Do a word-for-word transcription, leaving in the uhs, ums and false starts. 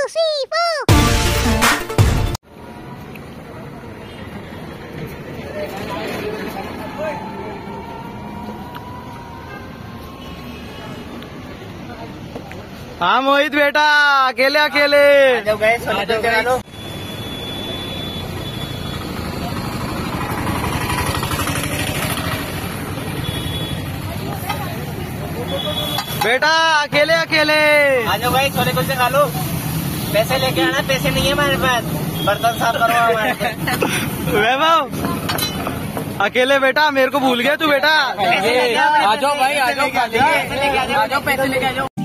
three, four. हाँ मोहित बेटा, अकेले अकेले बेटा, अकेले अकेले आ जाओ भाई, छोले कुलचे खा लो। पैसे लेके आना, पैसे नहीं है हमारे पास, बर्तन साफ करो हमारे। वैभव अकेले बेटा, मेरे को भूल गया तू बेटा। आ जाओ भाई, आ जाओ, पैसे लेके आ जाओ, पैसे लेके आ जाओ।